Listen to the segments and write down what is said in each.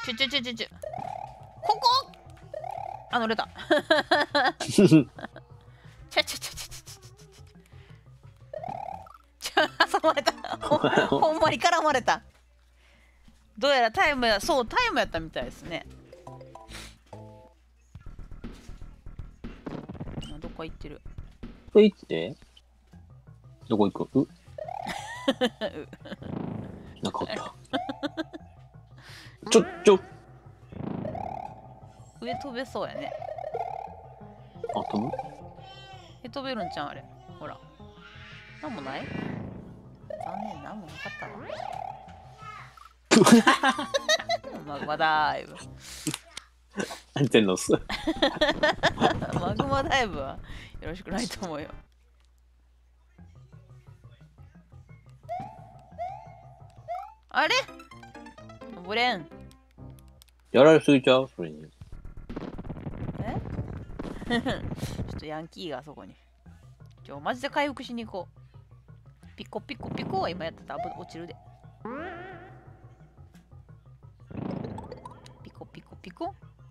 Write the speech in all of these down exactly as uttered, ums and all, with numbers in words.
ちょちょちょちょちょ。ここ。あ、乗れた。ちょちょちょちょちょちょ。挟まれた。ほ, ほんまに絡まれた。どうやらタイムや、そう、タイムやったみたいですね。どっか行ってる。 これ行って。どこ行く？うなかった。ちょ、ちょ。 上飛べそうやね。 あ、飛ぶ？ え、飛べるんちゃうあれ。ほら。なんもない？残念、なんもなかったわ。マグマダイブ。 何てんのす。 マグマダイブはよろしくないと思うよ。あれ登れん。 やられすぎちゃうそれに。 えちょっとヤンキーがあそこに。ちょ、マジで回復しに行こう。ピコピコピコは今やってたら落ちるで。ピコピコピコ。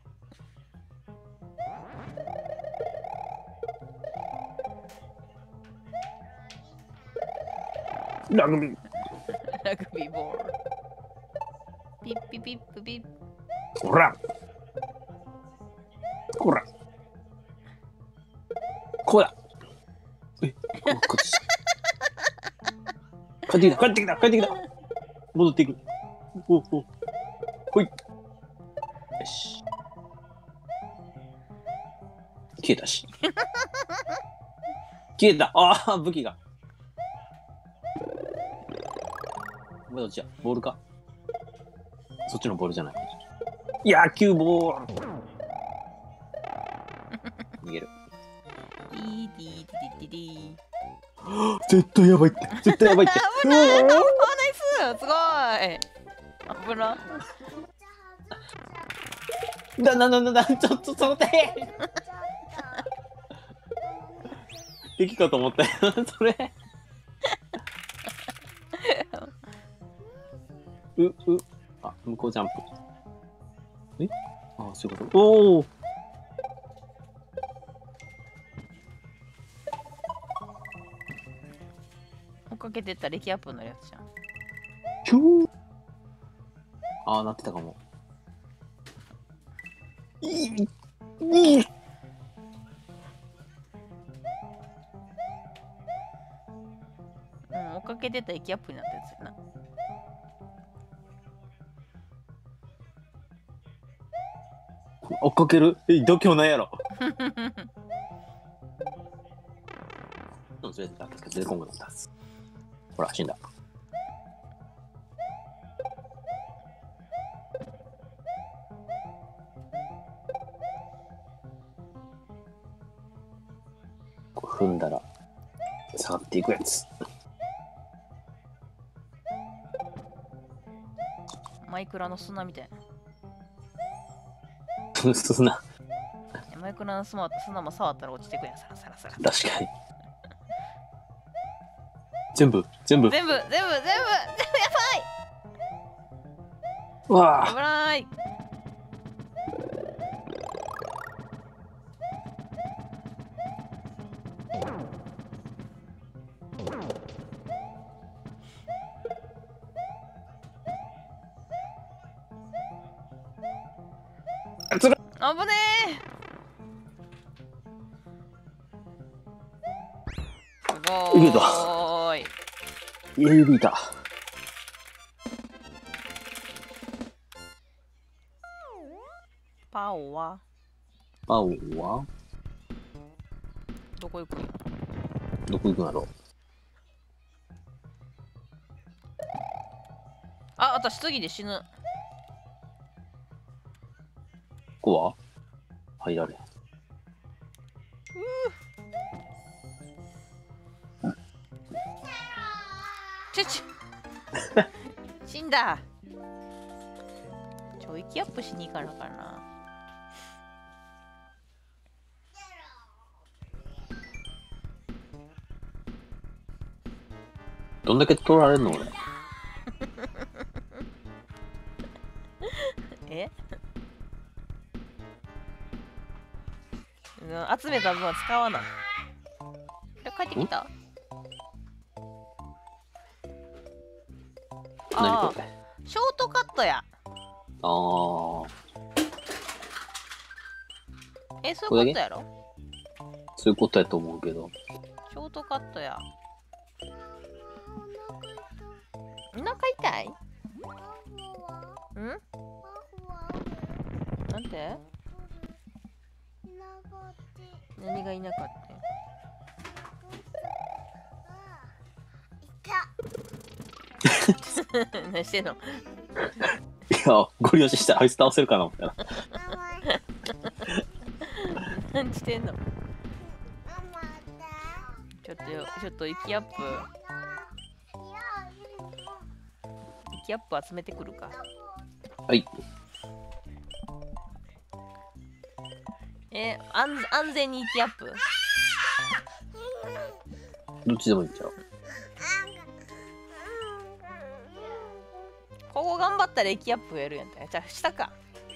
ラグビー。 ラグビーボール。ピッピピップピッ。 ほら。ほら。こうだ。え、ここっち。帰ってきた、帰ってきた、帰ってきた。戻っていく。おお。ほい。よし。消えたし。消えた。ああ、武器が。お前どっちや？ボールか？そっちのボールじゃない。野球ボール。逃げる。 ディーディーディディディ。 絶対やばいって。絶対やばいって。 危ない。あ、ナイス。すごい。危な。 だなななな、ちょっとその手。敵かと思ったよ。それ。う、う、あ、向こうジャンプ。え？あ、そういうこと。おお。 追っかけてったらレキアップのやつじゃん。 キュー。ああ、なってたかも。いい。いい。 うん、追っかけてたらレキアップになったやつやな。 追っかける？え、度胸ないやろ。うん、それで、確かに出てこんくなったはず。ほら、死んだ。こう踏んだら、下がっていくやつ。 マイクラの砂みたいな。 砂。 マイクラの砂砂も触ったら落ちてくやん。サラサラサラ。 確かに。全部、全部。 全部、全部、全部、全部やうわばい。危ない。 あ、つら。 危ねえ。すごいけた。 ーい。 指だ。 パオはパオはどこ行くんや。 どこ行くんだろう。 あ、私次で死ぬ。 ここは入られへん。 ちょちょ死んだ。ちょ、息アップしに行かなあかんな。 どんだけ取られるの俺。 えうん集めた分は使わない。え、帰ってきた？ああ、 何これ。 ショートカットや。 ああ。 え、そういうことやろ？ そういうことやと思うけど。 ショートカットや。お腹痛い？ん？なんて？何がいなかった？何してんの？ いや、ゴリ押ししたらあいつ倒せるかな思ったら。 何してんの？ちょっとよ、ちょっと息アップ。息アップ集めてくるか。 はい。 えー、安安全に息アップ。 どっちでもいいんちゃう。 ここ頑張ったら息アップやるやんて。じゃあ下か。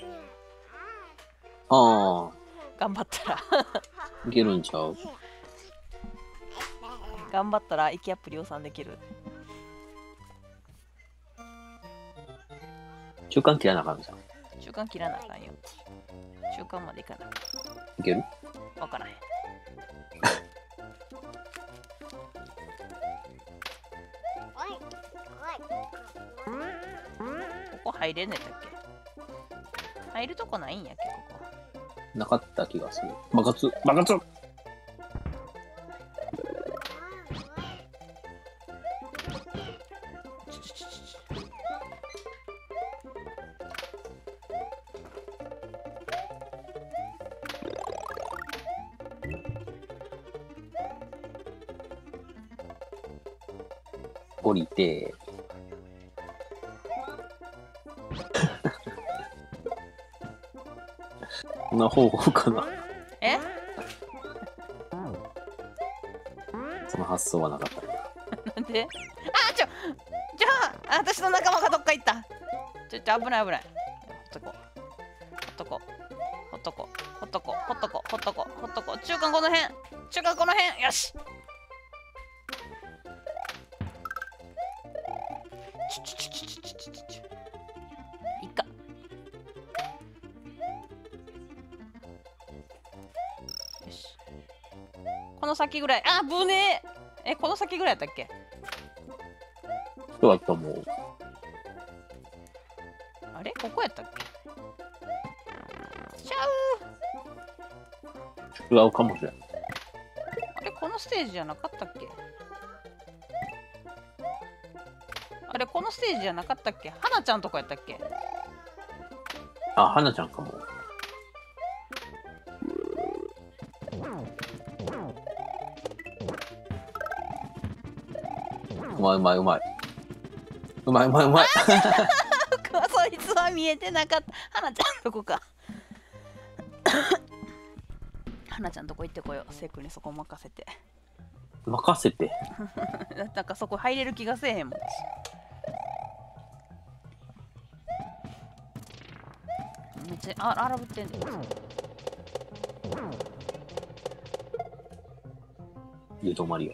ああ。 頑張ったらいけるんちゃう。 頑張ったら息アップ量産できる。 中間切らなあかんじゃん。 中間切らなあかんよ。中間までいかない。 いける？ わからへん。ここ入れんねんだっけ？入るとこないんやっけ、ここ。 なかった気がする。爆発爆発。降りてこんな方法かな。 え？ その発想はなかった。 なんで？あ、ちょ、じゃあ、私の仲間がどっか行った。ちょ、ちょ、危ない危ない。ほっとこ。ほっとこ。ほっとこ。ほっとこ。ほっとこ。ほっとこ。ほっとこ。中間この辺。中間この辺。よし。ちょちょちょちょちょちょちょちょ。いっか。よし。この先ぐらい。あ、ぶねえ。え、この先ぐらいやったっけ？ 人だと思う。 あれここやったっけ？ちゃう。 違うかもしれない。 あれこのステージじゃなかったっけ？あれこのステージじゃなかったっけ？花ちゃんとこやったっけ？ あ、花ちゃんかも。うまいうまいうまい。うまいうまいうまい。 そいつは見えてなかった。花ちゃんとこか。花ちゃんとこ行ってこよう。せいくんにそこ任せて。 任せて。 なんかそこ入れる気がせえへんもん。めっちゃあ荒ぶってんだよ。 で止まりよ。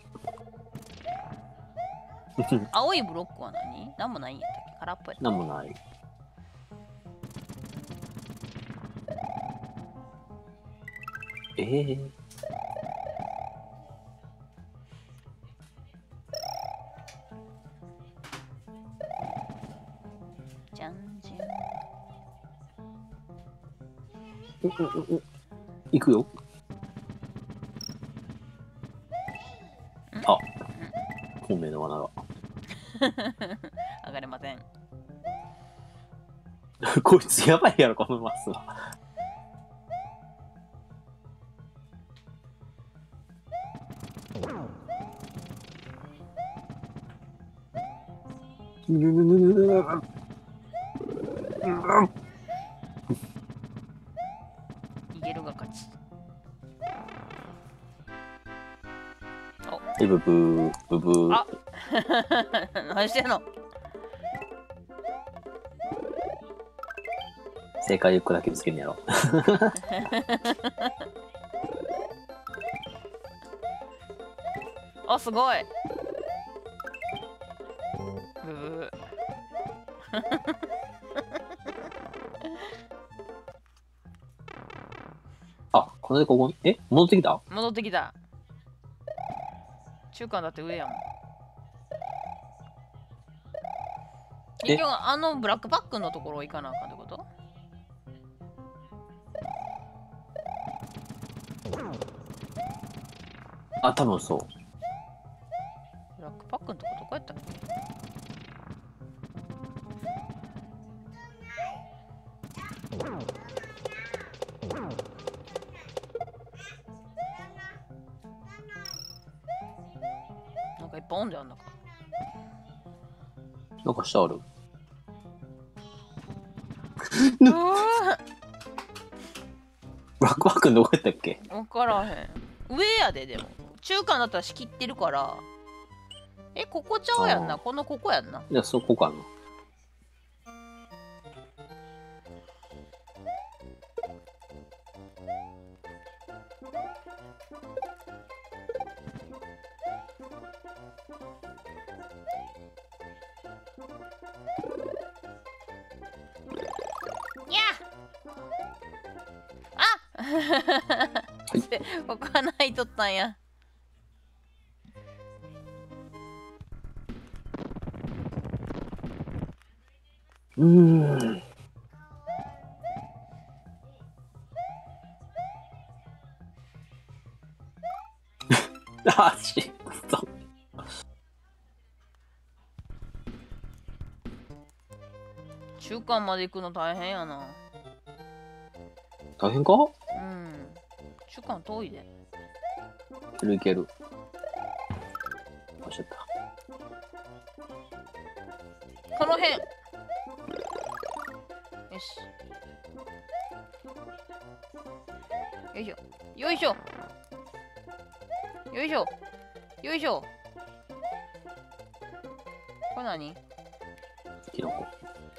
青いブロックは何？なんもないんやったっけ？空っぽやった。 なんもない。ええー。 じゃんじゃん。 うんうんうんうん。行くよ。あ、孔明の罠が。 上がれません。 こいつやばいやろ、このマスは。 逃げるが勝ち。 え、ブブー、ブブー。 あ何してんの？ 正解いっこだけ見つけんやろ。 あ、すごい。ブブー。 あ、これでここに、え、戻ってきた？ 戻ってきた。中間だって上やもん。結局あのブラックパックのところ行かなあかんってこと？ あ、多分そう。 ブラックパックのとこどこやったっけ？なんかいっぱいおんであんのか。 なんか下ある。 うわブラックパックどこやったっけ？ 分からへん。上やで、でも中間だったら仕切ってるから。え、ここちゃうやんな。このここやんな。 いや、そこかな。 いやあここはないとったんや。 うーん。あ、しくそ。 中間まで行くの大変やな。 大変か？ うん。中間遠いで。 いけるいける。おっしゃった。 この辺。よし。よいしょ。よいしょ。よいしょ。よいしょ。これ何？ キノコ。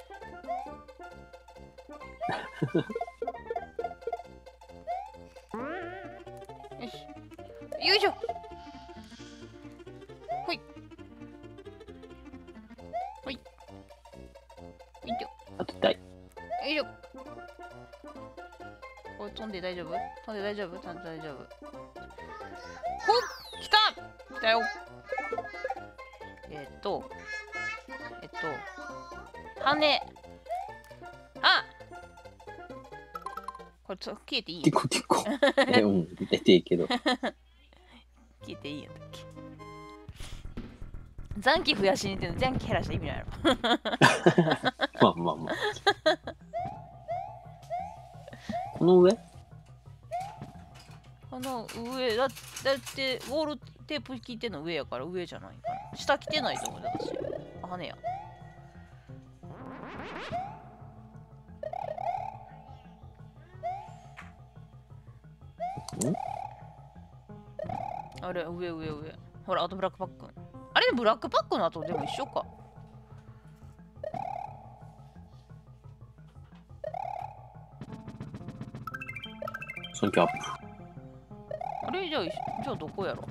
よし。よいしょ。ほい。ほい。ほいっちょ。 あと痛い。 よいしょ。これ飛んで大丈夫？飛んで大丈夫？飛んで大丈夫。ほっ！来た！来たよ。えっと。えっと。羽。あ！これちょ消えていいんティコティコ。え、うん、出ていいけど。 消えていいんやったっけ？残機増やしにってんの残機減らした意味ないやろ。 まあまあまあ。この上？ この上だ、だってウォールテープ聞いてんの上やから上じゃないかな。下来てないと思うだし。あ、羽や。 ん？ あれ、上上上。ほら、あとブラックパック。あれ、ブラックパックの後でも一緒か。 ソニックアップ。 あれ、じゃあ、じゃあどこやろ？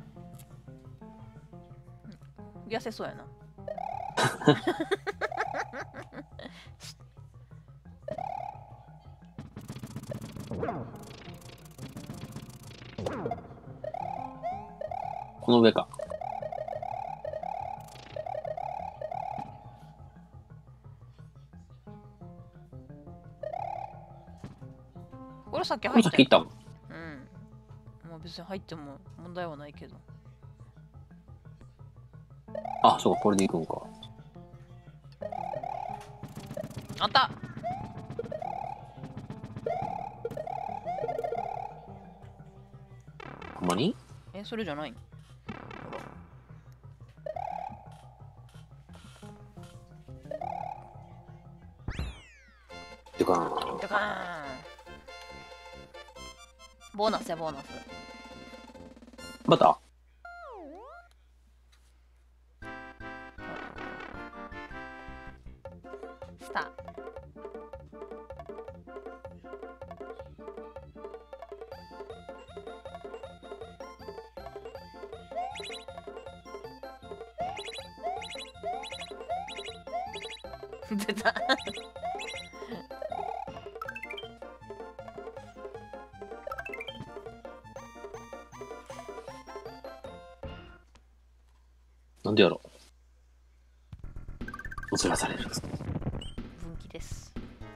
痩せそうやな。 この上か。 これさっきこ入ったよ。 れ先行ったもん。 うん。もう別に入っても問題はないけど。 あ、そうか、これで行くんか。 あった！ ほんまに？ え、それじゃないの？ てかーん。 ドカーン。ボーナスやボーナス。 また？ スター。 出た。 なんでやろう。ずらされる。 分岐です。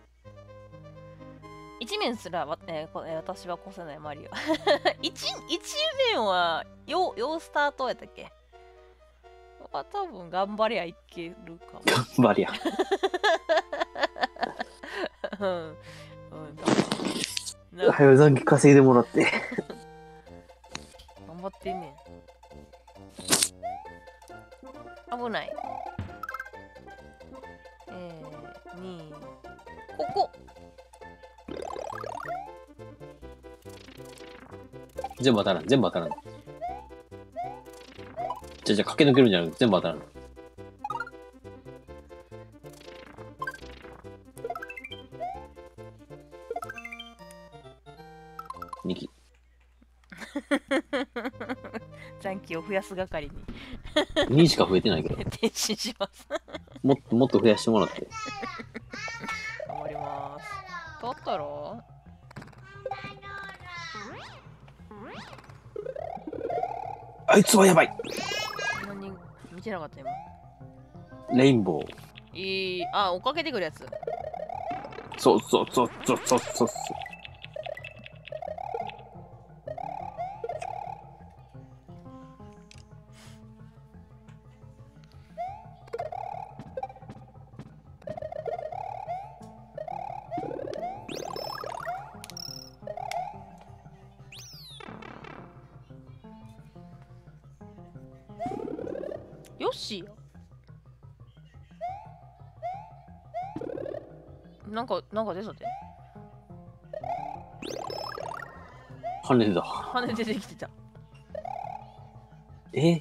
一面すらわ、えーこえー私は越せないマリオ。一一面はよよスタートやったっけ？は多分頑張りゃいけるかも。 頑張りや。 うん。うん。 はよ、残機稼いでもらって。 頑張ってんねん。危ない。えー、に、ここ。 全部当たらん、全部当たらん。じゃあじゃあ駆け抜けるんじゃなくて全部当たらん。にき。 残機を増やす係ににしか増えてないけど。 転身します。 もっともっと増やしてもらって。 頑張ります。トトロ？ あいつはやばい。 何見てなかった今。 レインボー。 いい、あ、追っかけてくるやつ。 そうそうそうそうそうそう。 よし。なんか、なんか出そうで。 羽だ。 羽出てきてた。 え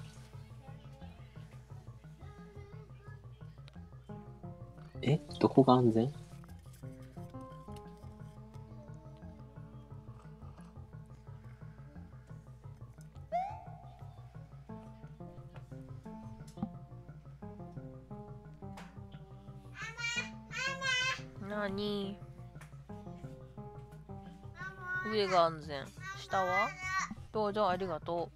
えどこが安全？ なに？上が安全。下は？どうぞありがと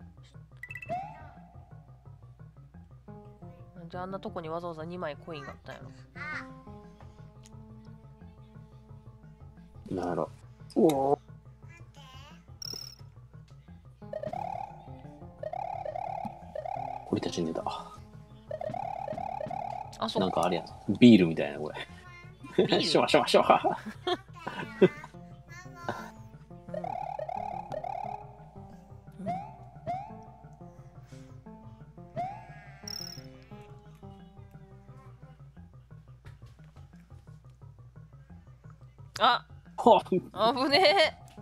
う。なんであんなとこにわざわざにまいコインがあったんやろ。 なるほど。おお。俺たち寝た。 あ、そう。 なんかあれやん。ビールみたいなこれ。 ビールシュワシュワシュワ。 うんうんあ、 ほっ危ねえ。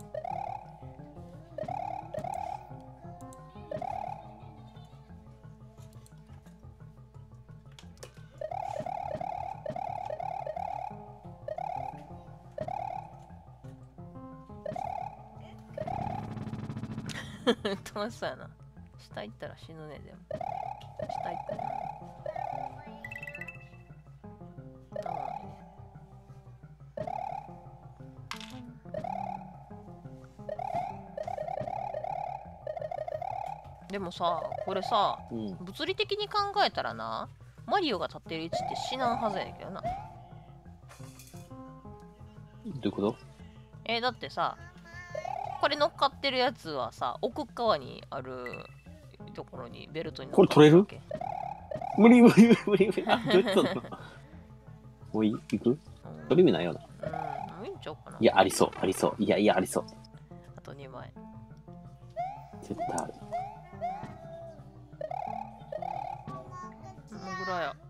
楽しそうやな。下行ったら死ぬね、でも。下行ったら。危ないね。でもさ、これさ、 うん。 物理的に考えたらな、マリオが立ってる位置って死なんはずやねんけどな。 どういうこと？ えーだってさ、これ乗っかってるやつはさ、奥側にあるところにベルトに乗っかってるわけ。 無理無理無理無理無理。あ、どうやったの？もうい行く？ うん取り目ないよな。 うん、もういいんちゃうかな。 いや、ありそう、ありそう。いやいや、ありそう。 あとにまい。 絶対ある。 もぐらや。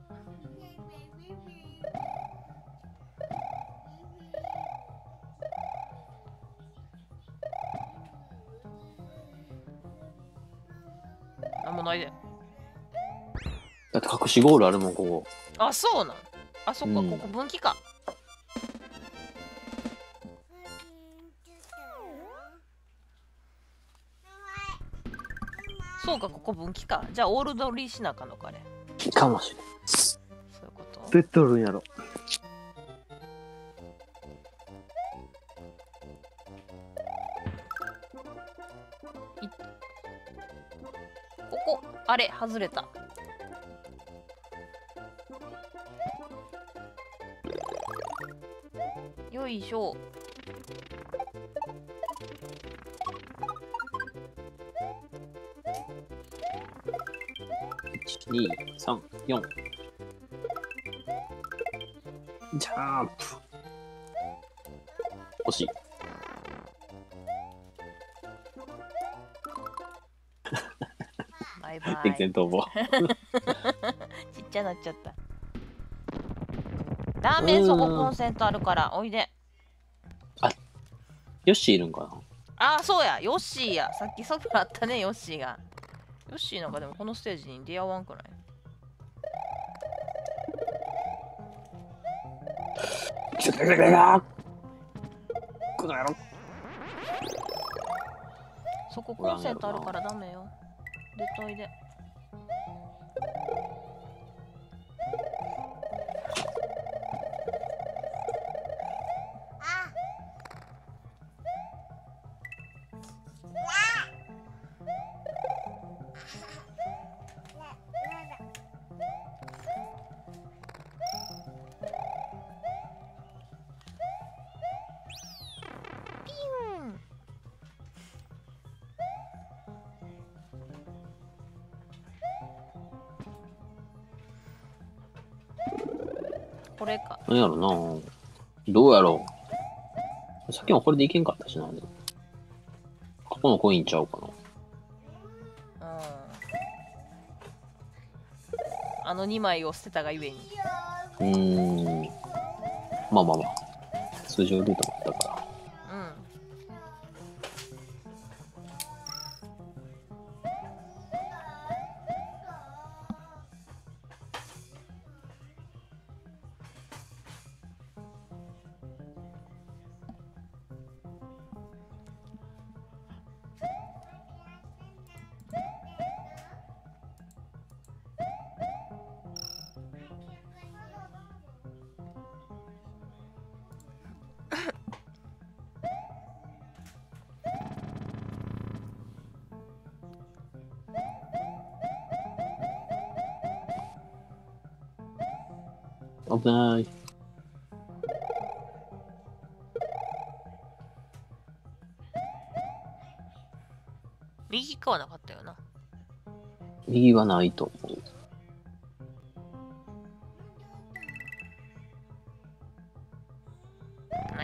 なんもないで。 だって隠しゴールあるもん、ここ。 あ、そうなん。あ、そっか、 うんここ分岐か。そうか、ここ分岐か。じゃあ、オールドリーしなあかんのか、あれ。 かもしれん。 そういうこと。 どうやっておるんやろ。 ここあれ外れた。よいしょ。 いち、に、さん、よん。ジャンプ。惜しい。 バイバイ。 敵前逃亡。 ちっちゃなっちゃった。ラーメンそこコンセントあるからおいで。 ヨッシーいるんかな。 ああそうや、ヨッシーや。さっきそばあったね、ヨッシーが。ヨッシーなんかでもこのステージに出会わんくない？ 来た来た来た来た。この野郎。 そこコンセントあるからダメよ。出といで。これか。 何やろな。どうやろう。さっきもこれでいけんかったしな。ここのコインちゃうかな。 うん。あのにまいを捨てたがゆえに。 うーん。まあまあまあ。通常ルートだったから。 うん。 危ない。 右側なかったよな。 右はないと思う。 ない。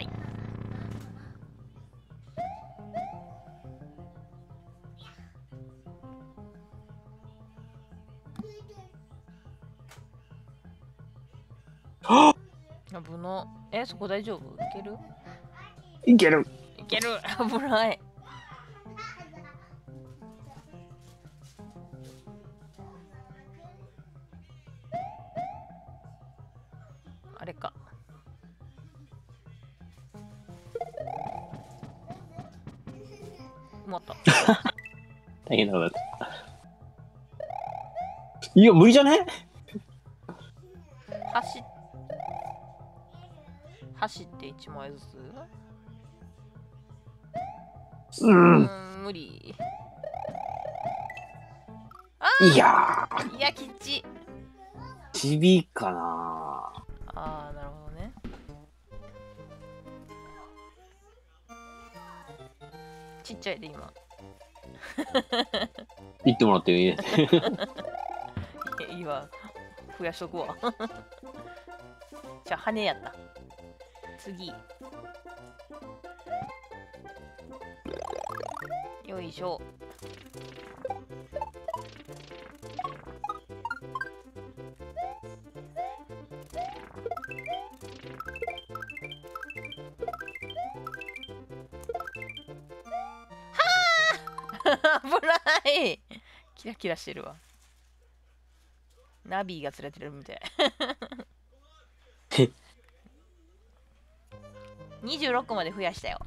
はっ危な。え、そこ大丈夫？いける？ いける。 いける。危ない。あれか。埋まった。 大変なことだった。いや、無理じゃね？ 走っ走っていちまいずつ。 う。 うんん、無理。 いやー、 いや、きっち。 ちびかな。 ああ、なるほどね。ちっちゃいで今。 言ってもらっていい？ いいわ。増やしとくわ。じゃあ羽やった。次。よいしょ。危ない。キラキラしてるわ。ナビが連れてるみたい。にじゅうろくまで増やしたよ。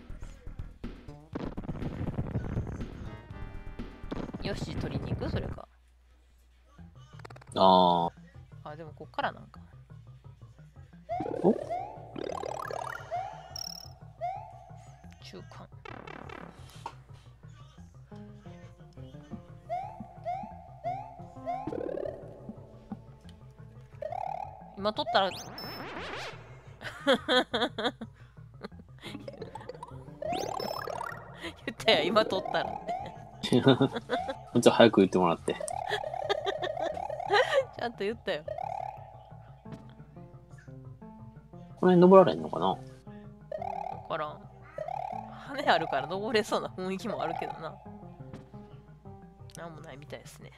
よし、取りに行くそれか。 ああ。 あ、でもこっからなんか。 お中間。 今取ったら言ったよ、今取ったらってもうちょっと早く言ってもらって。 ちゃんと言ったよ。 この辺登られんのかな。 わからん。羽あるから登れそうな雰囲気もあるけどな。なんもないみたいですね。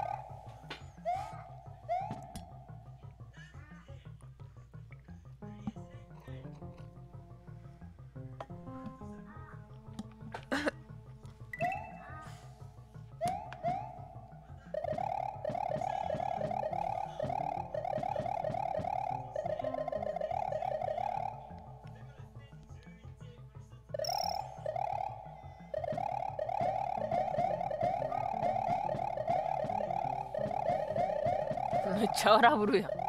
めっちゃ荒ぶるやん。 や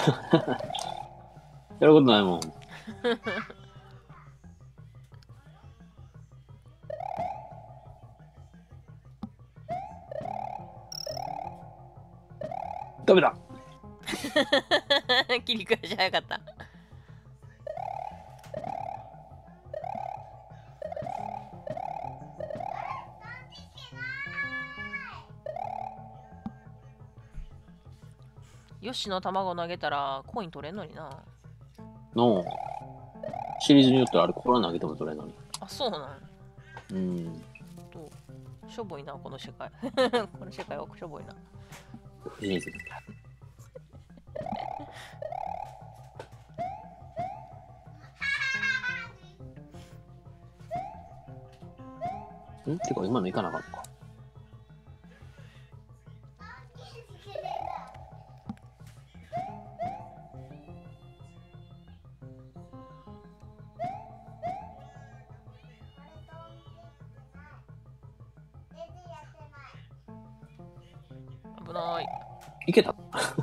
ることないもん。ダメだ。 切り返し早かった。よしの卵投げたらコイン取れんのにな。 のシリーズによってはあれこれ投げても取れんのに。 あ、そうなん。 うん。 としょぼいなこの世界。この世界はしょぼいな。 人生んてか今のいかなかったか。 危ない。 いけた。 い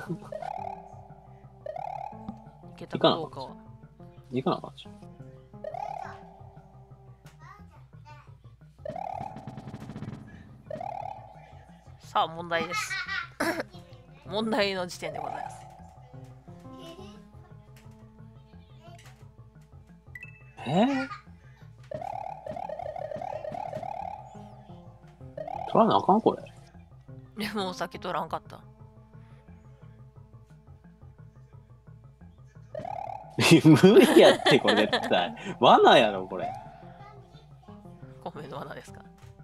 けたかどうかは。 いかなかったじゃん。 さあ問題です。問題の時点でございます。 えー、取らなあかんこれ。 でも先取らんかった。 無理やってこれ絶対。罠やろこれ。 米の罠ですか。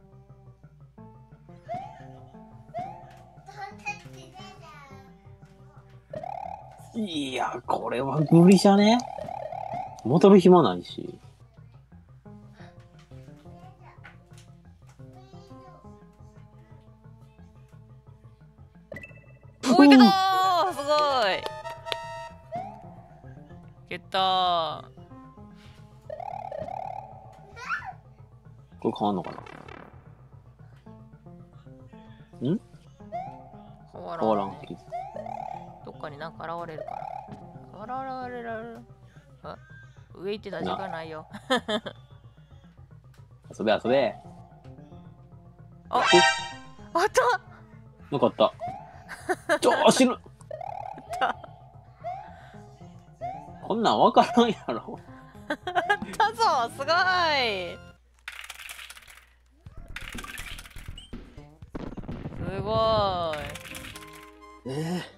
いやこれは無理じゃね。戻る暇ないし。 おいけたー、すごい。いけたー。 これ変わんのかな。ん変わらん、ね、 変わらん。 どっかになんか現れるかな。現れる。あ、上行ってた時間ないよ。 遊べ遊べ。 あ、あったなかった。ちょ死ぬ。こんなんわからんやろ。 あったぞ、すごい。すごい。 えー